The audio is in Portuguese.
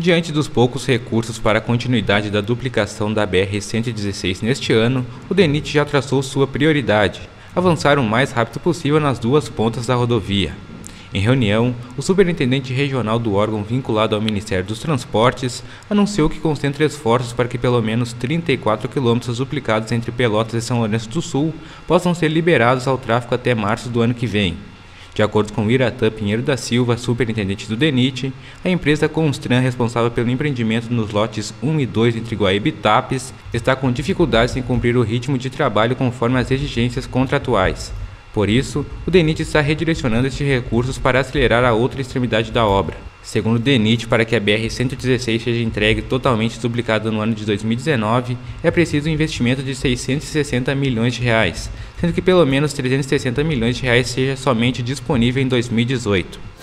Diante dos poucos recursos para a continuidade da duplicação da BR-116 neste ano, o DENIT já traçou sua prioridade: avançar o mais rápido possível nas duas pontas da rodovia. Em reunião, o superintendente regional do órgão vinculado ao Ministério dos Transportes anunciou que concentra esforços para que pelo menos 34 quilômetros duplicados entre Pelotas e São Lourenço do Sul possam ser liberados ao tráfego até março do ano que vem. De acordo com Iratã Pinheiro da Silva, superintendente do DENIT, a empresa Constran, responsável pelo empreendimento nos lotes 1 e 2 entre Guaíba e Tapes, está com dificuldades em cumprir o ritmo de trabalho conforme as exigências contratuais. Por isso, o DENIT está redirecionando estes recursos para acelerar a outra extremidade da obra. Segundo o DENIT, para que a BR-116 seja entregue totalmente duplicada no ano de 2019, é preciso um investimento de 660 milhões de reais, sendo que pelo menos 360 milhões de reais seja somente disponível em 2018.